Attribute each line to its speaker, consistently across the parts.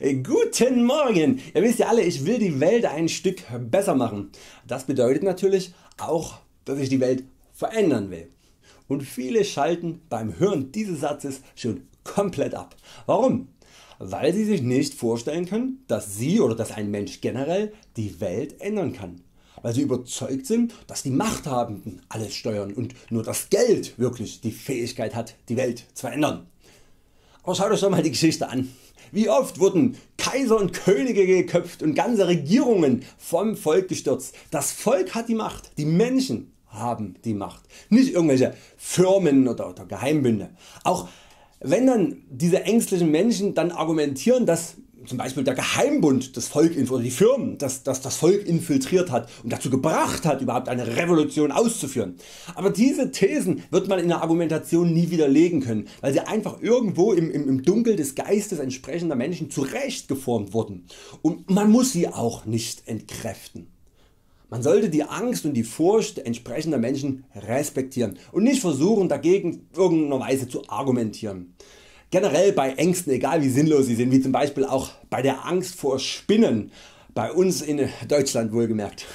Speaker 1: Guten Morgen! Ihr wisst ja alle, ich will die Welt ein Stück besser machen. Das bedeutet natürlich auch, dass ich die Welt verändern will. Und viele schalten beim Hören dieses Satzes schon komplett ab. Warum? Weil sie sich nicht vorstellen können, dass sie oder dass ein Mensch generell die Welt ändern kann. Weil sie überzeugt sind, dass die Machthabenden alles steuern und nur das Geld wirklich die Fähigkeit hat, die Welt zu verändern. Aber schaut euch doch mal die Geschichte an. Wie oft wurden Kaiser und Könige geköpft und ganze Regierungen vom Volk gestürzt. Das Volk hat die Macht, die Menschen haben die Macht, nicht irgendwelche Firmen oder Geheimbünde. Auch wenn dann diese ängstlichen Menschen dann argumentieren, dass zum Beispiel der Geheimbund das Volk oder die Firmen das Volk infiltriert hat und dazu gebracht hat, überhaupt eine Revolution auszuführen. Aber diese Thesen wird man in der Argumentation nie widerlegen können, weil sie einfach irgendwo im Dunkel des Geistes entsprechender Menschen zurechtgeformt wurden, und man muss sie auch nicht entkräften. Man sollte die Angst und die Furcht entsprechender Menschen respektieren und nicht versuchen, dagegen irgendeiner Weise zu argumentieren. Generell bei Ängsten, egal wie sinnlos sie sind, wie zum Beispiel auch bei der Angst vor Spinnen, bei uns in Deutschland wohlgemerkt.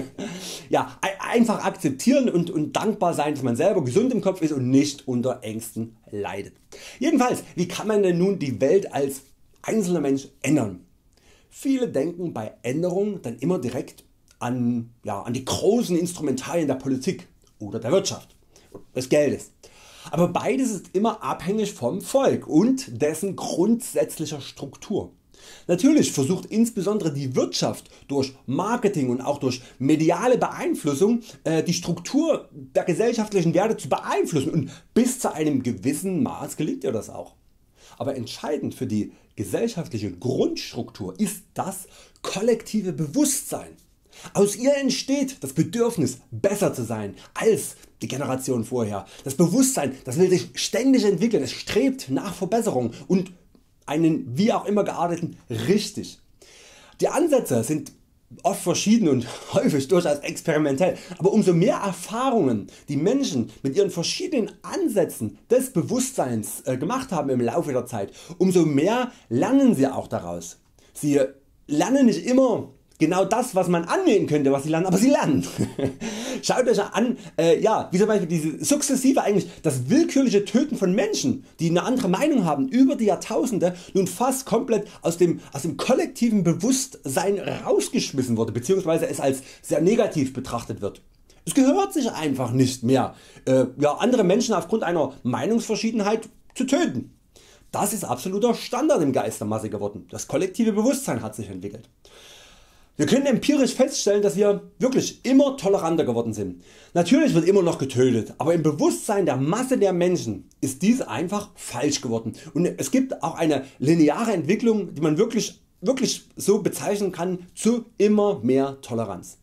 Speaker 1: Ja, einfach akzeptieren und dankbar sein, dass man selber gesund im Kopf ist und nicht unter Ängsten leidet. Jedenfalls, wie kann man denn nun die Welt als einzelner Mensch ändern? Viele denken bei Änderung dann immer direkt an die großen Instrumentarien der Politik oder der Wirtschaft, des Geldes. Aber beides ist immer abhängig vom Volk und dessen grundsätzlicher Struktur. Natürlich versucht insbesondere die Wirtschaft durch Marketing und auch durch mediale Beeinflussung die Struktur der gesellschaftlichen Werte zu beeinflussen, und bis zu einem gewissen Maß gelingt ihr das auch. Aber entscheidend für die gesellschaftliche Grundstruktur ist das kollektive Bewusstsein. Aus ihr entsteht das Bedürfnis, besser zu sein als die Generation vorher. Das Bewusstsein, das will sich ständig entwickeln, es strebt nach Verbesserung und einen wie auch immer gearteten richtig. Die Ansätze sind oft verschieden und häufig durchaus experimentell, aber umso mehr Erfahrungen die Menschen mit ihren verschiedenen Ansätzen des Bewusstseins gemacht haben im Laufe der Zeit, umso mehr lernen sie auch daraus. Sie lernen nicht immer genau das, was man annehmen könnte, was sie lernen, aber sie lernen. Schaut euch an, wie zum Beispiel diese sukzessive, eigentlich das willkürliche Töten von Menschen, die eine andere Meinung haben, über die Jahrtausende nun fast komplett aus dem kollektiven Bewusstsein rausgeschmissen wurde, bzw. es als sehr negativ betrachtet wird. Es gehört sich einfach nicht mehr, andere Menschen aufgrund einer Meinungsverschiedenheit zu töten. Das ist absoluter Standard im Geist der Masse geworden. Das kollektive Bewusstsein hat sich entwickelt. Wir können empirisch feststellen, dass wir wirklich immer toleranter geworden sind. Natürlich wird immer noch getötet, aber im Bewusstsein der Masse der Menschen ist dies einfach falsch geworden, und es gibt auch eine lineare Entwicklung, die man wirklich so bezeichnen kann, zu immer mehr Toleranz.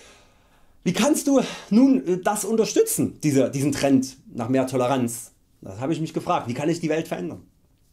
Speaker 1: Wie kannst du nun das unterstützen, diesen Trend nach mehr Toleranz? Das habe ich mich gefragt. Wie kann ich die Welt verändern?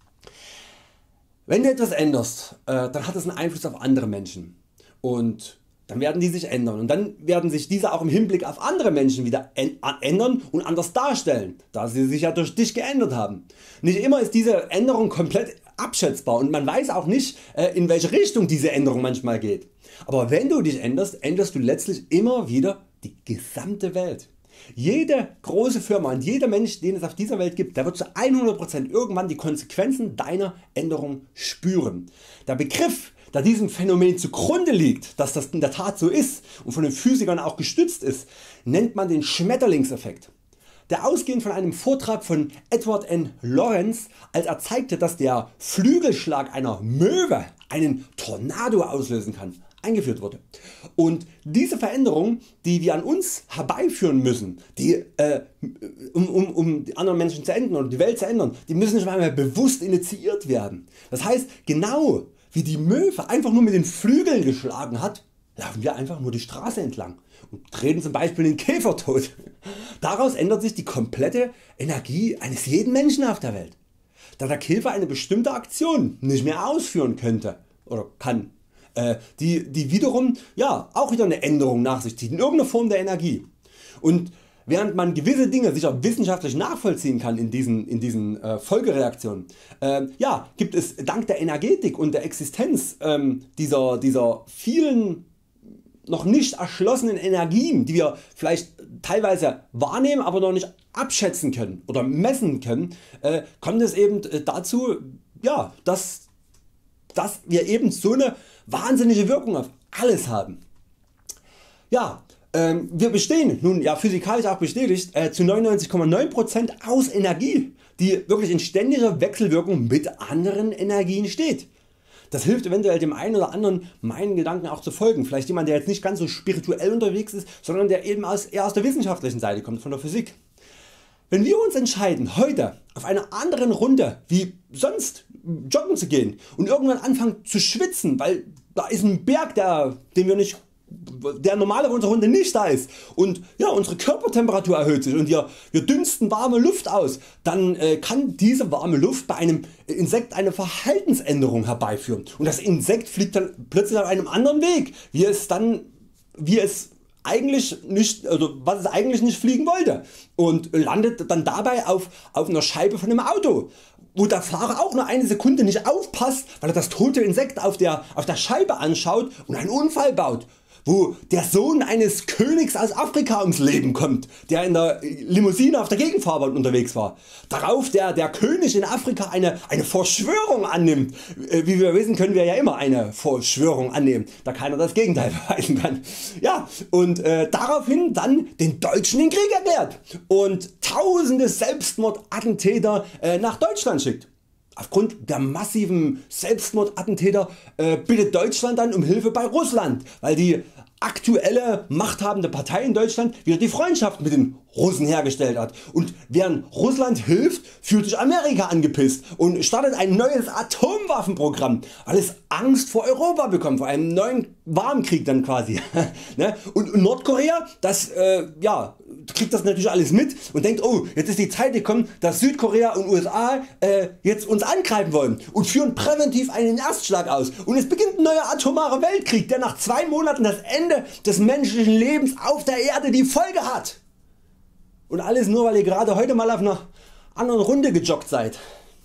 Speaker 1: Wenn du etwas änderst, dann hat das einen Einfluss auf andere Menschen. Und dann werden die sich ändern, und dann werden sich diese auch im Hinblick auf andere Menschen wieder ändern und anders darstellen, da sie sich ja durch dich geändert haben. Nicht immer ist diese Änderung komplett abschätzbar und man weiß auch nicht, in welche Richtung diese Änderung manchmal geht. Aber wenn du dich änderst, änderst du letztlich immer wieder die gesamte Welt. Jede große Firma und jeder Mensch, den es auf dieser Welt gibt, der wird zu 100% irgendwann die Konsequenzen deiner Änderung spüren. Der Begriff, da diesem Phänomen zugrunde liegt, dass das in der Tat so ist und von den Physikern auch gestützt ist, nennt man den Schmetterlingseffekt. Der ausgehend von einem Vortrag von Edward N. Lorenz, als er zeigte, dass der Flügelschlag einer Möwe einen Tornado auslösen kann, eingeführt wurde. Und diese Veränderungen, die wir an uns herbeiführen müssen, um die anderen Menschen zu ändern oder die Welt zu ändern, die müssen nicht einmal bewusst initiiert werden. Das heißt, genau wie die Möwe einfach nur mit den Flügeln geschlagen hat, laufen wir einfach nur die Straße entlang und treten zum Beispiel den Käfer tot. Daraus ändert sich die komplette Energie eines jeden Menschen auf der Welt, da der Käfer eine bestimmte Aktion nicht mehr ausführen könnte oder kann, die wiederum auch wieder eine Änderung nach sich zieht in irgendeiner Form der Energie. Und während man gewisse Dinge sicher wissenschaftlich nachvollziehen kann in diesen Folgereaktionen, ja, gibt es dank der Energetik und der Existenz dieser vielen noch nicht erschlossenen Energien, die wir vielleicht teilweise wahrnehmen, aber noch nicht abschätzen können oder messen können, kommt es eben dazu, ja, dass wir eben so eine wahnsinnige Wirkung auf alles haben. Ja, wir bestehen, nun ja physikalisch auch bestätigt, zu 99,9% aus Energie, die wirklich in ständiger Wechselwirkung mit anderen Energien steht. Das hilft eventuell dem einen oder anderen meinen Gedanken auch zu folgen, vielleicht jemand der jetzt nicht ganz so spirituell unterwegs ist, sondern der eben eher aus der wissenschaftlichen Seite kommt, von der Physik. Wenn wir uns entscheiden heute auf einer anderen Runde wie sonst joggen zu gehen und irgendwann anfangen zu schwitzen, weil da ist ein Berg der normalerweise unserer Runde nicht da ist und ja, unsere Körpertemperatur erhöht sich und wir dünsten warme Luft aus, dann kann diese warme Luft bei einem Insekt eine Verhaltensänderung herbeiführen und das Insekt fliegt dann plötzlich auf einem anderen Weg, was es eigentlich nicht fliegen wollte und landet dann dabei auf einer Scheibe von einem Auto, wo der Fahrer auch nur eine Sekunde nicht aufpasst, weil er das tote Insekt auf der Scheibe anschaut und einen Unfall baut, wo der Sohn eines Königs aus Afrika ums Leben kommt, der in der Limousine auf der Gegenfahrbahn unterwegs war. Darauf der König in Afrika eine Verschwörung annimmt. Wie wir wissen, können wir ja immer eine Verschwörung annehmen, da keiner das Gegenteil beweisen kann. Ja, und daraufhin dann den Deutschen den Krieg erklärt und tausende Selbstmordattentäter nach Deutschland schickt. Aufgrund der massiven Selbstmordattentäter bittet Deutschland dann um Hilfe bei Russland, weil die aktuelle machthabende Partei in Deutschland wieder die Freundschaft mit den Russen hergestellt hat und während Russland hilft, fühlt sich Amerika angepisst und startet ein neues Atomwaffenprogramm, weil es Angst vor Europa bekommt, vor einem neuen Warmkrieg dann quasi. Und Nordkorea, das kriegt das natürlich alles mit und denkt, oh, jetzt ist die Zeit gekommen, dass Südkorea und USA jetzt uns angreifen wollen und führen präventiv einen Erstschlag aus und es beginnt ein neuer atomarer Weltkrieg, der nach 2 Monaten das Ende des menschlichen Lebens auf der Erde die Folge hat. Und alles nur weil ihr gerade heute mal auf einer anderen Runde gejoggt seid.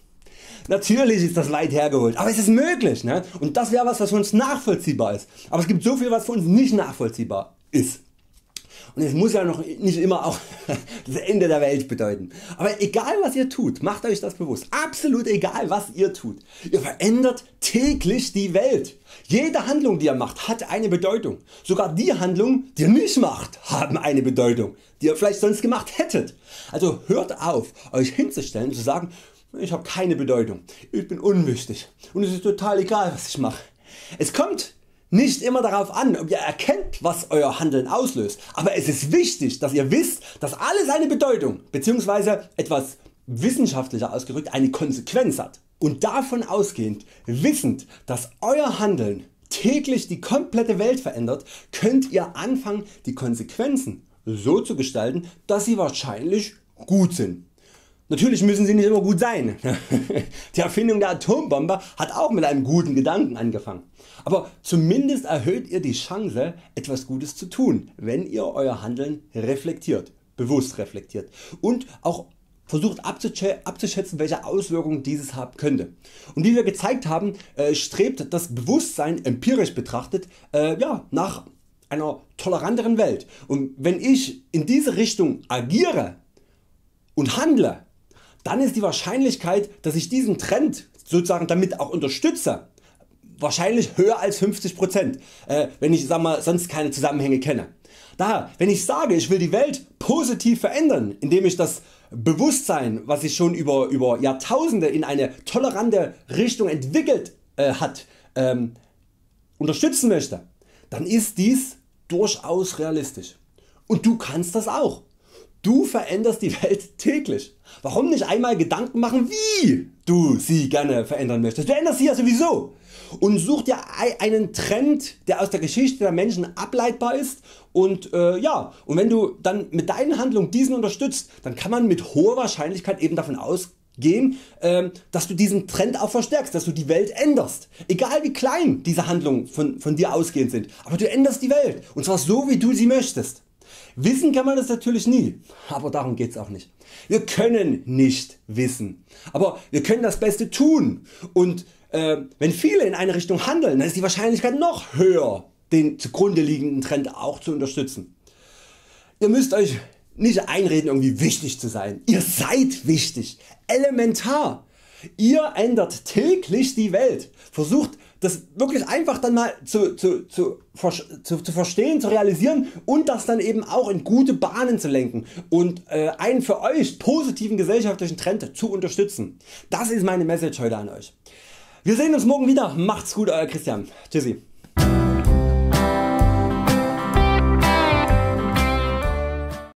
Speaker 1: Natürlich ist das weit hergeholt, aber es ist möglich, ne? Und das wäre was für uns nachvollziehbar ist. Aber es gibt so viel was für uns nicht nachvollziehbar ist. Und es muss ja noch nicht immer auch das Ende der Welt bedeuten. Aber egal was ihr tut, macht euch das bewusst. Absolut egal was ihr tut. Ihr verändert täglich die Welt. Jede Handlung die ihr macht hat eine Bedeutung. Sogar die Handlungen die ihr nicht macht haben eine Bedeutung, die ihr vielleicht sonst gemacht hättet. Also hört auf euch hinzustellen und zu sagen, ich habe keine Bedeutung, ich bin unwichtig und es ist total egal was ich mache. Es kommt nicht immer darauf an ob ihr erkennt was Euer Handeln auslöst, aber es ist wichtig dass ihr wisst dass alles eine Bedeutung bzw. etwas wissenschaftlicher ausgedrückt eine Konsequenz hat. Und davon ausgehend, wissend dass Euer Handeln täglich die komplette Welt verändert, könnt ihr anfangen die Konsequenzen so zu gestalten dass sie wahrscheinlich gut sind. Natürlich müssen sie nicht immer gut sein. Die Erfindung der Atombombe hat auch mit einem guten Gedanken angefangen. Aber zumindest erhöht ihr die Chance etwas Gutes zu tun, wenn ihr Euer Handeln reflektiert, bewusst reflektiert und auch versucht abzuschätzen welche Auswirkungen dieses haben könnte. Und wie wir gezeigt haben, strebt das Bewusstsein empirisch betrachtet nach einer toleranteren Welt. Und wenn ich in diese Richtung agiere und handle, dann ist die Wahrscheinlichkeit dass ich diesen Trend sozusagen damit auch unterstütze wahrscheinlich höher als 50%, wenn ich sonst keine Zusammenhänge kenne. Daher wenn ich sage ich will die Welt positiv verändern, indem ich das Bewusstsein was sich schon über Jahrtausende in eine tolerante Richtung entwickelt hat unterstützen möchte, dann ist dies durchaus realistisch. Und du kannst das auch. Du veränderst die Welt täglich. Warum nicht einmal Gedanken machen wie du sie gerne verändern möchtest. Du änderst sie ja sowieso. Und such dir einen Trend der aus der Geschichte der Menschen ableitbar ist und wenn du dann mit deinen Handlungen diesen unterstützt, dann kann man mit hoher Wahrscheinlichkeit eben davon ausgehen, dass du diesen Trend auch verstärkst, dass du die Welt änderst. Egal wie klein diese Handlungen von dir ausgehend sind, aber du änderst die Welt und zwar so wie du sie möchtest. Wissen kann man das natürlich nie, aber darum geht's auch nicht. Wir können nicht wissen, aber wir können das Beste tun und wenn viele in eine Richtung handeln, dann ist die Wahrscheinlichkeit noch höher, den zugrunde liegenden Trend auch zu unterstützen. Ihr müsst Euch nicht einreden irgendwie wichtig zu sein. Ihr seid wichtig, elementar. Ihr ändert täglich die Welt. Versucht das wirklich einfach dann mal zu verstehen, zu realisieren und das dann eben auch in gute Bahnen zu lenken und einen für Euch positiven gesellschaftlichen Trend zu unterstützen. Das ist meine Message heute an Euch. Wir sehen uns morgen wieder. Macht's gut, Euer Christian. Tschüssi.